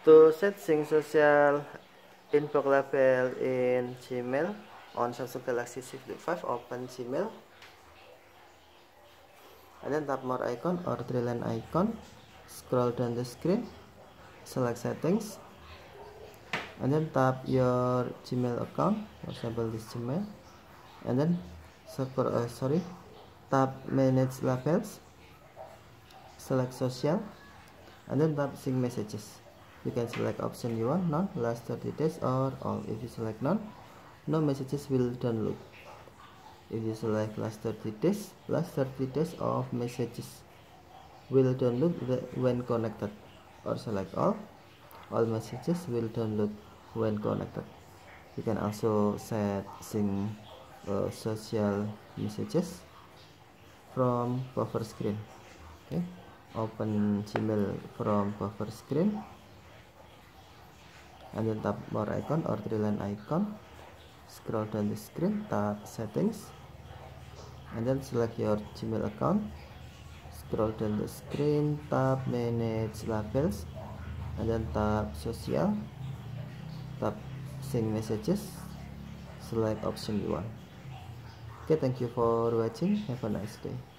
To set sync social inbox label in Gmail on Samsung Galaxy Z Flip 5, open Gmail and then tap more icon or three line icon, scroll down the screen, select settings and then tap your Gmail account, for example this Gmail, and then tap manage labels, select social and then tap sync messages. You can select option you want, none, last 30 days or all. If you select none, no messages will download. If you select last 30 days of messages will download when connected, or select all messages will download when connected. You can also set sync social messages from cover screen. Okay, open Gmail from cover screen and then tap more icon or three line icon, scroll down the screen, tap settings and then select your Gmail account, scroll down the screen, tap manage labels and then tap social, tap sync messages, select option you want. Okay, thank you for watching, have a nice day.